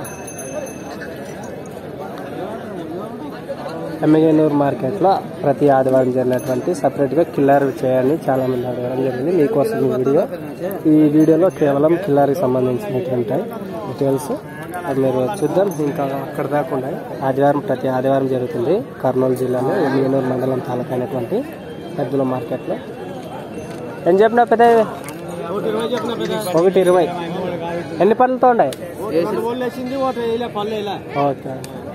ఎమ్మిగనూరు మార్కెట్లో ప్రతి ఆదివారం జరిగినటువంటి సపరేట్గా కిల్లారి చేయాలని చాలా మంది అడగడం జరిగింది. మీకోసం ఈ వీడియోలో కేవలం కిల్లారికి సంబంధించినటువంటి డీటెయిల్స్ అది మీరు చూద్దాం. ఇంకా అక్కడ దాకా ప్రతి ఆదివారం జరుగుతుంది కర్నూలు జిల్లాలో ఎమ్మిగనూరు మండలం తాలూకా అయినటువంటి ఎద్దుల మార్కెట్లో. ఏం చెప్పినా పెద్ద 120. ఎన్ని పళ్ళతో ఉన్నాయి? ఓకే.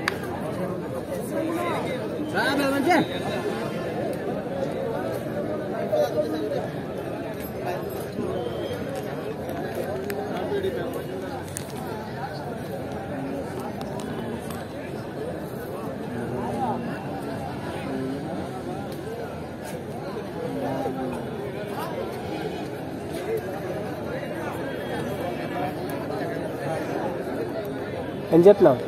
ఏం చెప్పినావు?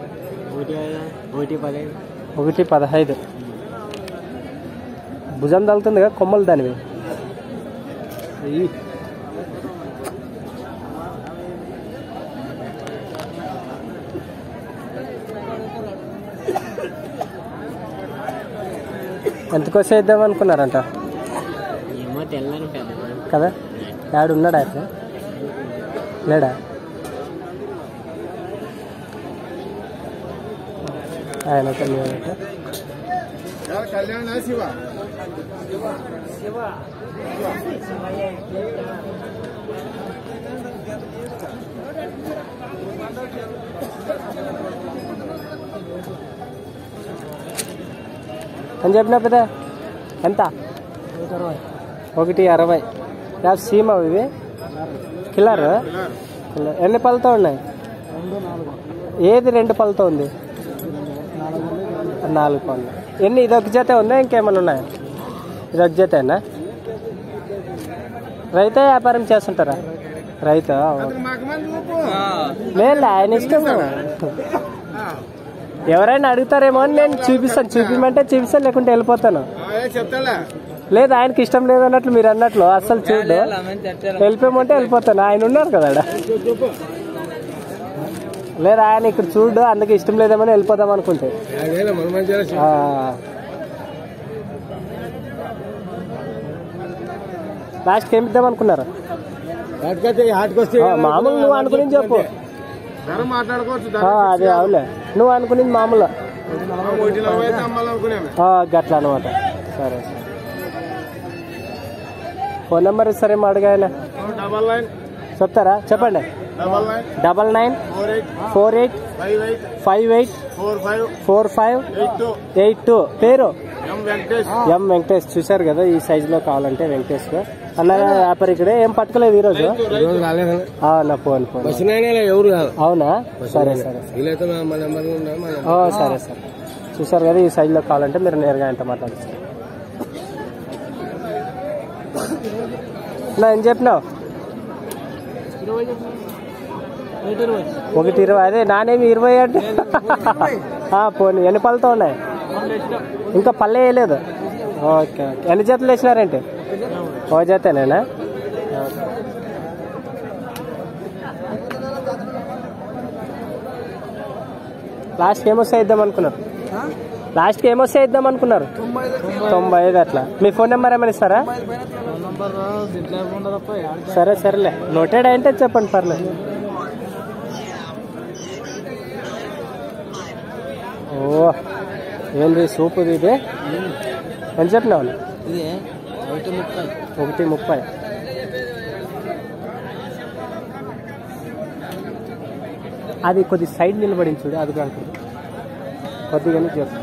115. భుజం తగులుతుంది కదా కొమ్మలు దానివి. ఎంతకోసం ఇద్దాం అనుకున్నారంట కదా? యాడు ఉన్నాడా అయితే లేడా? ఆయన కళ్యాణ శివ అని చెప్పిన పెద్ద ఎంత? 160. సీమ ఇవి కిల్లర్. ఎన్ని పళ్ళతో ఉన్నాయి? ఏది 2 పళ్ళతో ఉంది? 4 పళ్ళు. ఎన్ని? ఇదొక జత ఉందా ఇంకేమైనా ఉన్నాయా? ఇదొక జతేనా? రైతే వ్యాపారం చేస్తుంటారా? రైతు లేదు, ఆయన ఇష్టం. ఎవరైనా అడుగుతారేమో అని నేను చూపిస్తాను. చూపిమంటే చూపిస్తాను, లేకుంటే వెళ్ళిపోతాను. లేదు, ఆయనకి ఇష్టం లేదు అన్నట్లు మీరు అన్నట్లు అస్సలు చూడు. వెళ్ళిపోమంటే వెళ్ళిపోతాను. ఆయన ఉన్నారు కదా. లేదు, ఆయన ఇక్కడ చూడు, అందుకే ఇష్టం లేదేమని వెళ్ళిపోదాం అనుకుంటే. లాస్ట్కి ఏమి ఇద్దాం అనుకున్నారు? మామూలు నువ్వు అనుకుని చెప్పు. అదే అవులే, నువ్వు అనుకునేది మామూలు గట్లా అనమాట. సరే సరే. ఫోన్ నెంబర్ ఇస్తారేమో అడిగాయన చెప్తారా? చెప్పండి. 9948584582. పేరు ఎం వెంకటేష్. చూసారు కదా, ఈ సైజ్ లో కావాలంటే వెంకటేష్ అన్న వ్యాపారి ఇక్కడే. ఏం పట్టుకోలేదు ఈరోజు? నా ఫోన్ అవునా? సరే సరే సరే సరే. చూసారు కదా, ఈ సైజ్ లో కావాలంటే మీరు నేరుగా ఎంత మాట్లాడుతున్నారు. ఏం చెప్పినావు? 120. అదే నానేమి 20 అంటే పోనీ. ఎన్ని పళ్ళతో ఉన్నాయి? ఇంకా పళ్ళే వేయలేదు. Okay okay. ఎన్ని జతలు వేసినారేంటి? ఓ జతేనేనా? లాస్ట్కి ఏమొస్తే ఇద్దాం అనుకున్నారు? 95 అట్లా. మీ ఫోన్ నెంబర్ ఏమైనా ఇస్తారా? సరే సరేలే, నోటెడ్ అంటే చెప్పండి, పర్లేదు. ఓ ఏంది సూప్ ఇది? ఎంత చెప్పినావు? 130. అది కొద్ది సైడ్ నిలబడింది చూడు, అది కాదు కొద్దిగానే చెప్పు.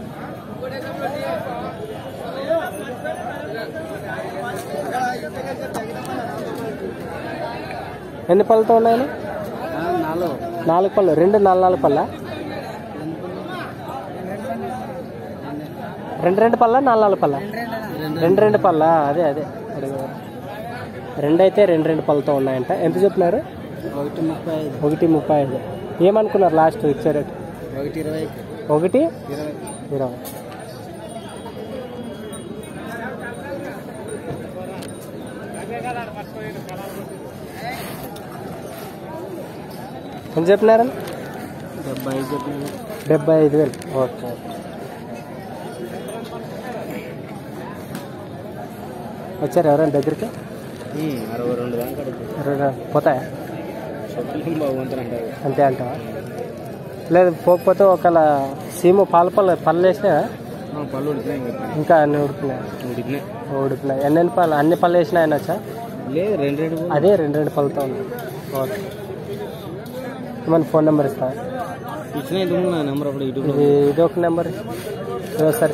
ఎన్ని పళ్ళతో ఉన్నాయని? 4 పళ్ళు. 2 4 పళ్ళ? 2 పళ్ళ 4 పళ్ళ? 2 పళ్ళ. అదే అదే 2 అయితే 2 పళ్ళతో ఉన్నాయంట. ఎంత చెప్పినారు? 135. ఏమనుకున్నారు లాస్ట్ ఇచ్చే రేట్? 120. ఎంత చెప్పినారని? 75,000. ఓకే. వచ్చారు ఎవరైనా దగ్గరికి? 62 దాకా పోతాయా? అంతే అంటావా? లేదు పోకపోతే ఒకవేళ సీము పళ్ళు వేసినా పళ్ళు ఇంకా అన్ని ఉడికినాయి. ఎన్ని పళ్ళు అన్ని పళ్ళు వేసినా ఆయన వచ్చా? లేదు, 2 అదే 2 పళ్ళతో ఉంది. ఓకే. మన ఫోన్ నెంబర్ ఇస్తా? ఇచ్చిన నెంబర్ అప్పుడు ఇది ఒక నెంబర్ సరే.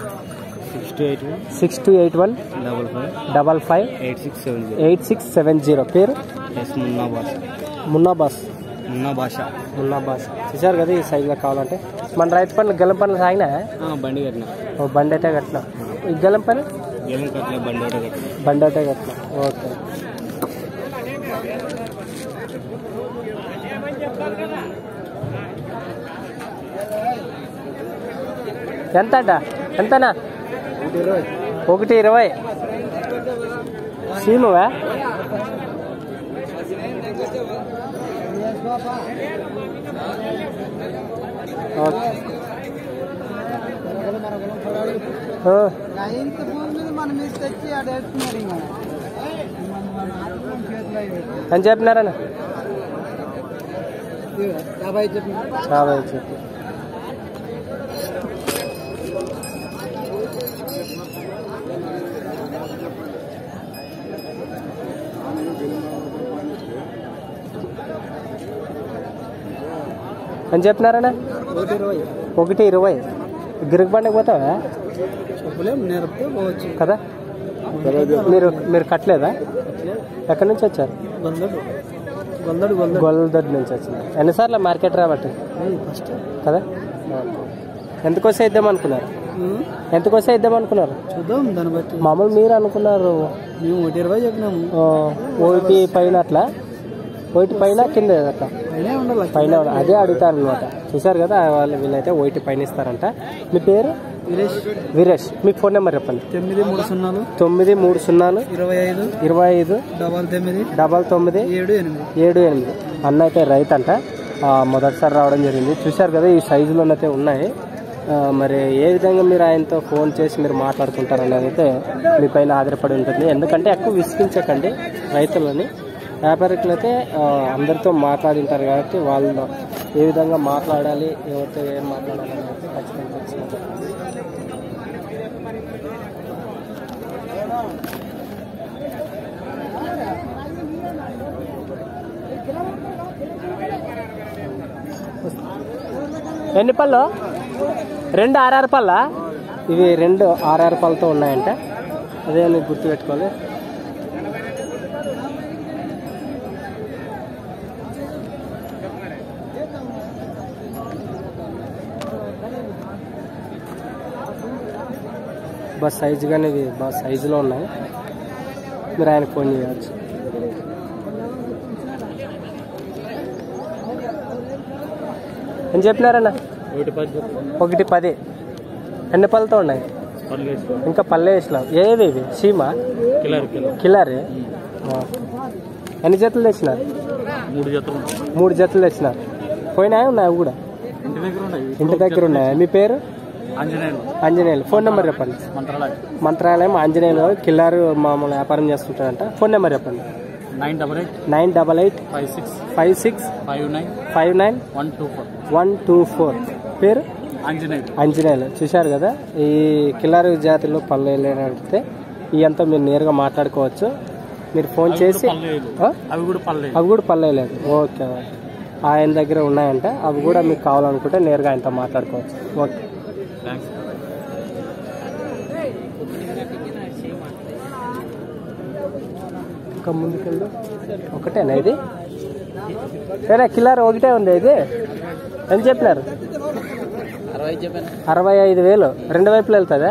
6281 55 8670. పేరు మున్నా భాష. చూసారు కదా ఈ సైజులో కావాలంటే. మన రైతు పనులు గెలం పనులు సాగినా? బండి కట్టిన. బండి అయితే కట్టినా. ఈ గెలం పని బండి అయితే కట్టినా. ఓకే. ఎంతనా? 120. సీమువా? ఓకే. అని చెప్పినారన్న? 50 చెప్పి. అని చెప్పినారన్నా? 120. గిరికి బండికి పోతావా కదా? మీరు కట్టలేదా? ఎక్కడి నుంచి వచ్చారు? గొల్లదొడ్డి నుంచి వచ్చినారు. ఎన్నిసార్లు మార్కెట్ రాబట్టి కదా? ఎంతకొస్తే ఇద్దామనుకున్నారు? చూద్దాం దాన్ని బట్టి. మామూలు మీరు అనుకున్నారు? మేము 120 చెప్పినాము. 1 పైన అట్లా, 1 పైన కింద అట్లా పైన అదే అడుగుతారు అనమాట. చూసారు కదా వీళ్ళైతే 1 పైన ఇస్తారంట. మీ పేరు? వీరేష్. మీ ఫోన్ నెంబర్ చెప్పండి. 930 25 99 78. అన్న అయితే రైతు అంట. మొదటిసారి రావడం జరిగింది. చూశారు కదా ఈ సైజులోనైతే ఉన్నాయి. మరి ఏ విధంగా మీరు ఆయనతో ఫోన్ చేసి మీరు మాట్లాడుకుంటారు అనేది అయితే మీ పైన ఆధారపడి ఉంటుంది. ఎందుకంటే ఎక్కువ విసిగించకండి రైతులని. వ్యాపారికులు అయితే అందరితో మాట్లాడింటారు కాబట్టి వాళ్ళు ఏ విధంగా మాట్లాడాలి, ఎవరితో ఏం మాట్లాడాలి అనేది ఖచ్చితంగా తెలుసుకుంటారు. ఎన్ని పళ్ళు? 2 6 పళ్ళ? ఇవి 2 6 పళ్ళతో ఉన్నాయంట. అదే నీకు గుర్తుపెట్టుకోవాలి. బస్ సైజు కానీ ఇవి బాగా సైజులో ఉన్నాయి. మీరు ఆయనకు ఫోన్ చేయవచ్చు. ఏం చెప్పినారన్న? 110. ఎన్ని పళ్ళతో ఉన్నాయి? ఇంకా పల్లె వేసినావు. ఏవి ఇవి? సీమా కిలారి. ఎన్ని జతలు తెచ్చినారు? 3 జతలు తెచ్చినారు. పోయినాయా ఉన్నాయి అవి కూడా? ఇంటి దగ్గర ఉన్నాయా? మీ పేరు? ఆంజనేయులు. ఫోన్ నెంబర్ చెప్పండి. మంత్రాలయం ఆంజనేయులు కిల్లారు మామూలు వ్యాపారం చేస్తుంటారంట. ఫోన్ నెంబర్ చెప్పండి. 988 56 59 124. పేరు? ఆంజనేయులు. చూశారు కదా ఈ కిల్లారు జాతిలో పళ్ళు వెళ్ళారంటే ఇవంతా మీరు నేరుగా మాట్లాడుకోవచ్చు. మీరు ఫోన్ చేసి అవి కూడా పళ్ళు వేయలేదు. ఓకే. ఆయన దగ్గర ఉన్నాయంట. అవి కూడా మీకు కావాలనుకుంటే నేరుగా ఆయనతో మాట్లాడుకోవచ్చు. ఓకే. ఇంకా ముందుకెళ్ళు. ఒకటేనా ఇది? సరే కిల్లర్ ఒకటే ఉంది. ఇది ఎంత చెప్పినారు? 65,000. 2 వైపులు వెళ్తుందా?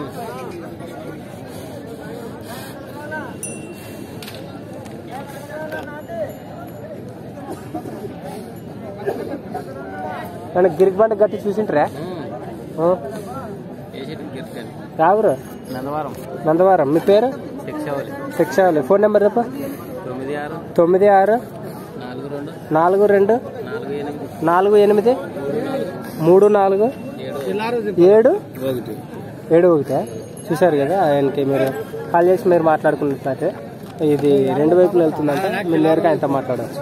మన గిరికి బండ గట్టి చూసింటారా? ఎవరు? నందవరం. మీ పేరు? శిక్షావళి. ఫోన్ నెంబర్ చెప్ప. 96 42 48 3, 4, 7, 1. 7, 1. చూశారు కదా, ఆయనకి మీరు కాల్ చేసి మీరు మాట్లాడుకున్నట్లయితే ఇది 2 వైపులు వెళ్తుందంటే మీరు నేరుగా ఆయనతో మాట్లాడవచ్చు.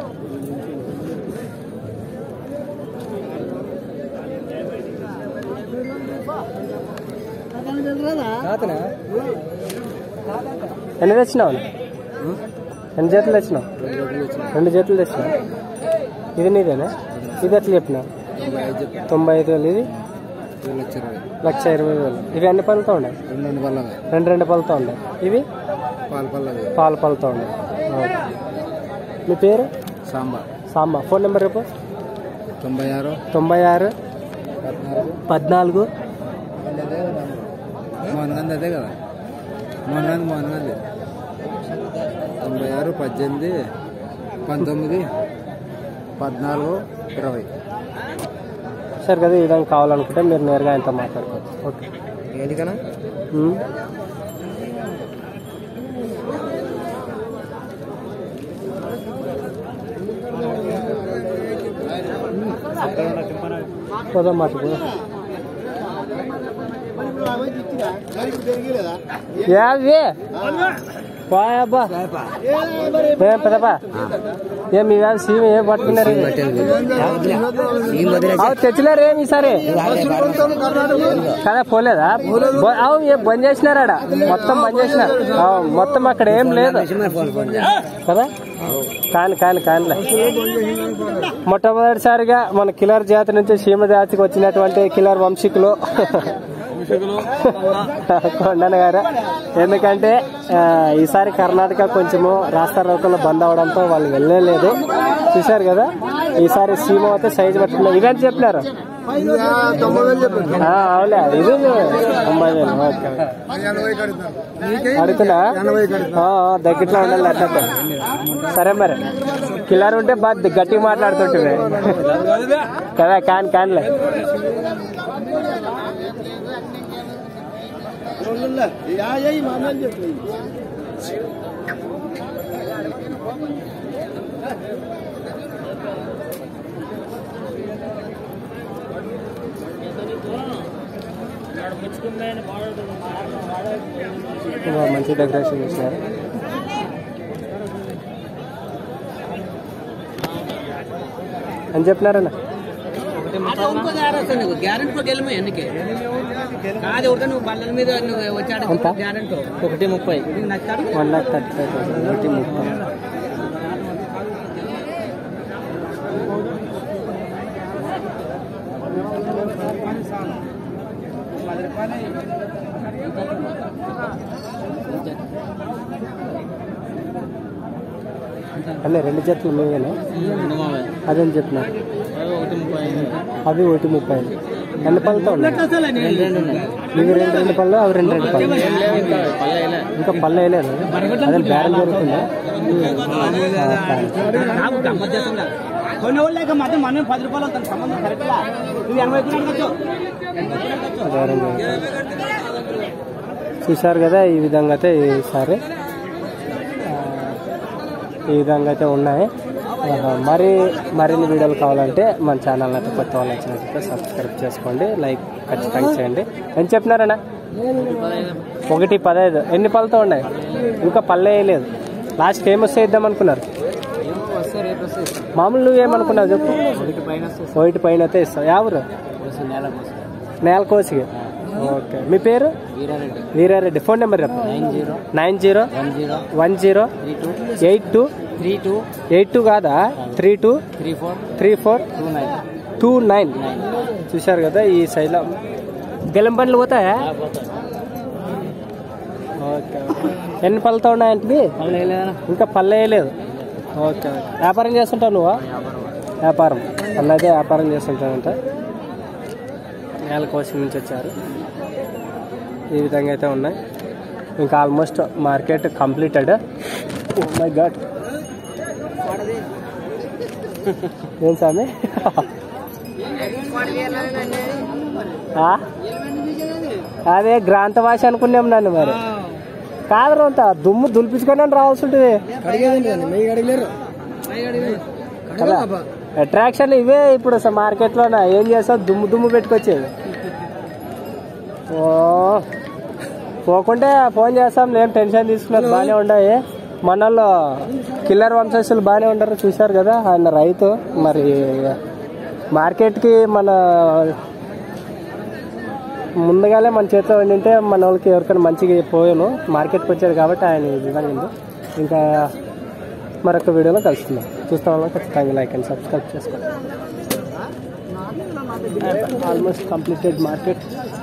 ఎన్ని తెచ్చినావు? ఎన్ని జతలు తెచ్చినావు? 2 జతలు తెచ్చినావు. ఇది నీదేనా? ఇది ఎట్లా చెప్పినావు? 95,000. ఇది 1,20,000. ఇవి ఎన్ని పళ్ళతో ఉన్నాయి? 2 పళ్ళతో ఉన్నాయి. ఇవి పాల పళ్ళతో ఉన్నాయి. మీ పేరు? సాంబా. ఫోన్ నెంబర్ రేపు 96 14 అదే కదా 96 18 19 14 20. సరే కదా, ఈ విధంగా కావాలనుకుంటే మీరు నేరుగా ఆయనతో మాట్లాడుకోవచ్చు. ఓకే. ఏంటికన్నా పోదాం మాటకు. యాది అబ్బా ఏం పెద్దపా, ఏం మీ సీమ ఏం పట్టుకున్నారు? తెచ్చినారు ఏమి ఈసారి కదా? పోలేదా? అవు బంద్ చేసినారా? మొత్తం బంద్ చేసినారు. మొత్తం అక్కడ ఏం లేదు కదా? కానిలే. మొట్టమొదటిసారిగా మన కిల్లర్ జాతి నుంచి సీమ జాతికి వచ్చినటువంటి కిల్లర్ వంశీకులు కొండన్న గారు. ఎందుకంటే ఈసారి కర్ణాటక కొంచెము రాస్తా రోకల్లో బంద్ అవడంతో వాళ్ళు వెళ్ళలేదు. చూశారు కదా, ఈసారి సీమ అయితే సైజు పట్టుకున్నారు. ఇదంతా చెప్పినారు. అవులే, ఇది 90,000. అడుగుతున్నా దగ్గరలో ఉండాలి అట్లా. సరే మరి, కిల్లర్ ఉంటే బాగా గట్టిగా మాట్లాడుతుంటుంది కదా. కానిలే. మంచి డెకరేషన్ చేసినారు. అని చెప్పినారన్న కాదు నువ్వు బల్లల మీద వచ్చాడు 130. 1,35,000. అన్నీ 2 జతలు మీవేనా? అదేం చెప్పినారు? అవి 1,35. ఎన్ని పళ్ళతో ఉన్నాయి? ఇవి 2 పళ్ళు, అవి 2 పళ్ళు. ఇంకా పళ్ళు వేయలేదు. అదే బేరం జరుగుతుందా? చూశారు కదా, ఈ విధంగా అయితే ఈ విధంగా అయితే ఉన్నాయి. మరిన్ని వీడియోలు కావాలంటే మన ఛానల్ అయితే కొత్త వాళ్ళు వచ్చినట్లయితే సబ్స్క్రైబ్ చేసుకోండి, లైక్ ఖచ్చితంగా చేయండి. ఏం చెప్పినారన్నా? 1,15. ఎన్ని పళ్ళతో ఉన్నాయి? ఇంకా పళ్ళే వేయలేదు. లాస్ట్ ఫేమస్ చేద్దాం అనుకున్నారు. మామూలు నువ్వేమనుకున్నావు చెప్పు? 1 పైన అయితే ఇస్తావు. ఎవరు? నేలకోసిగా. ఓకే. మీ పేరు? వీరారెడ్డి. ఫోన్ నెంబర్ చెప్పు. 90108282 కాదా 323429. చూశారు కదా, ఈ సైడ్లో గెలం బండ్లు పోతాయా? ఓకే. ఎన్ని పళ్ళతో ఉన్నాయంటే? ఇంకా పళ్ళు వేయలేదు. ఓకే. వ్యాపారం చేస్తుంటావు నువ్వా? వ్యాపారం అన్నదే వ్యాపారం చేస్తుంటానంట. నేలకోసి నుంచి వచ్చారు. ఈ విధంగా అయితే ఉన్నాయి. ఇంకా almost market completed. Oh my god, ఏం స్వామి? అదే గ్రాంత భాష అనుకున్నాం నన్ను. మరి కాదు, అంత దుమ్ము దులిపించుకొని రావాల్సి ఉంటుంది కదా. అట్రాక్షన్ ఇవే ఇప్పుడు అసలు మార్కెట్లో ఏం చేస్తావు, దుమ్ము దుమ్ము పెట్టుకొచ్చేది. ఓ పోకుంటే ఫోన్ చేస్తాం, నేను టెన్షన్ తీసుకున్నది బాగానే ఉన్నాయి. మనల్లో కిల్లర్ వంశస్థులు బాగానే ఉంటారు, చూశారు కదా. ఆయన రైతు, మరి మార్కెట్కి మన ముందుగానే మన చేతిలో ఉండింటే మన వాళ్ళకి ఎవరికైనా మంచిగా పోయాను. మార్కెట్కి వచ్చారు కాబట్టి ఆయన ఈ విధంగా ఉంది. ఇంకా మరొక వీడియోలో కలుస్తున్నాం. చూస్తాం వల్ల ఖచ్చితంగా లైక్ అండ్ సబ్స్క్రైబ్ చేసుకోండి. Almost completed market.